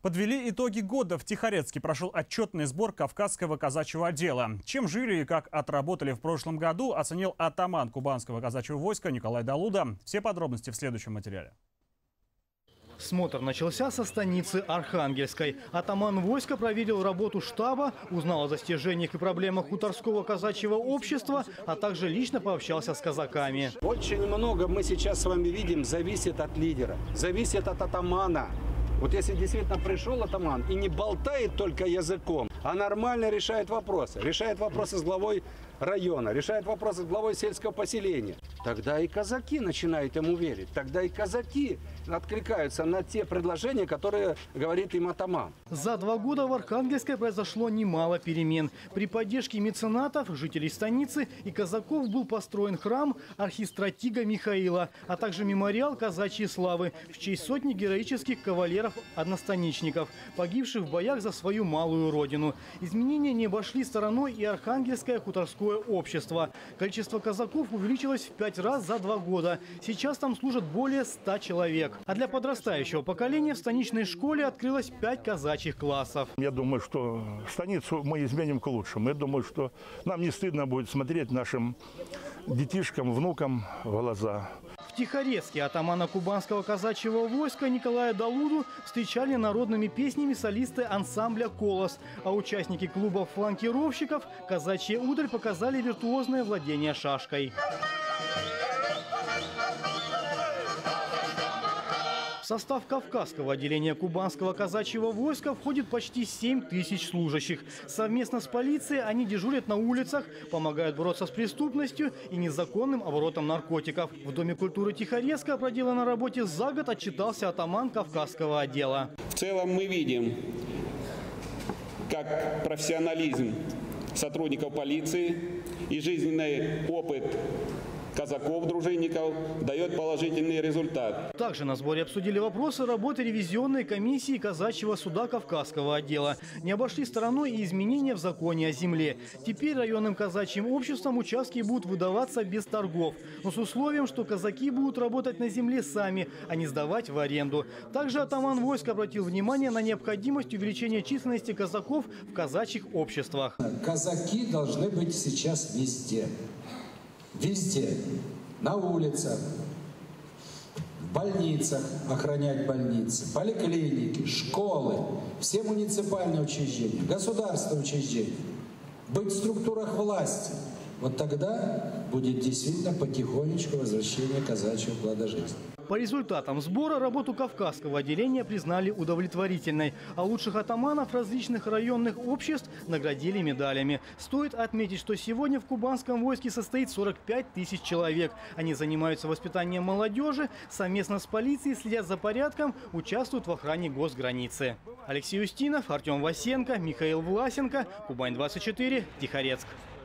Подвели итоги года. В Тихорецке прошел отчетный сбор Кавказского казачьего отдела. Чем жили и как отработали в прошлом году, оценил атаман Кубанского казачьего войска Николай Далуда. Все подробности в следующем материале. Смотр начался со станицы Архангельской. Атаман войска проверил работу штаба, узнал о достижениях и проблемах хуторского казачьего общества, а также лично пообщался с казаками. Очень много мы сейчас с вами видим зависит от лидера, зависит от атамана. Вот если действительно пришел атаман и не болтает только языком, а нормально решает вопросы с главой района, решает вопросы с главой сельского поселения, тогда и казаки начинают ему верить, тогда и казаки откликаются на те предложения, которые говорит им атаман. За 2 года в Архангельской произошло немало перемен. При поддержке меценатов, жителей станицы и казаков был построен храм архистратига Михаила, а также мемориал казачьей славы в честь сотни героических кавалеров-одностаничников, погибших в боях за свою малую родину. Изменения не обошли стороной и Архангельское хуторское общество. Количество казаков увеличилось в 5 раз за 2 года. Сейчас там служат более 100 человек. А для подрастающего поколения в станичной школе открылось 5 казачьих классов. Я думаю, что станицу мы изменим к лучшему. Я думаю, что нам не стыдно будет смотреть нашим детишкам, внукам в глаза. В Тихорецке атамана Кубанского казачьего войска Николая Далуду встречали народными песнями солисты ансамбля «Колос», а участники клуба фланкировщиков «Казачья удаль» показали виртуозное владение шашкой. В состав Кавказского отделения Кубанского казачьего войска входит почти 7 тысяч служащих. Совместно с полицией они дежурят на улицах, помогают бороться с преступностью и незаконным оборотом наркотиков. В Доме культуры Тихорецка о проделанной работе за год отчитался атаман Кавказского отдела. В целом мы видим, как профессионализм сотрудников полиции и жизненный опыт казаков, дружинников дает положительный результат. Также на сборе обсудили вопросы работы ревизионной комиссии казачьего суда Кавказского отдела. Не обошли стороной и изменения в законе о земле. Теперь районным казачьим обществам участки будут выдаваться без торгов, но с условием, что казаки будут работать на земле сами, а не сдавать в аренду. Также атаман войска обратил внимание на необходимость увеличения численности казаков в казачьих обществах. Казаки должны быть сейчас везде. Везде, на улицах, в больницах, охранять больницы, поликлиники, школы, все муниципальные учреждения, государственные учреждения, быть в структурах власти. Вот тогда будет действительно потихонечку возвращение казачьего уклада жизни. По результатам сбора работу Кавказского отделения признали удовлетворительной, а лучших атаманов различных районных обществ наградили медалями. Стоит отметить, что сегодня в Кубанском войске состоит 45 тысяч человек. Они занимаются воспитанием молодежи, совместно с полицией следят за порядком, участвуют в охране госграницы. Алексей Устинов, Артем Васенко, Михаил Власенко, Кубань 24, Тихорецк.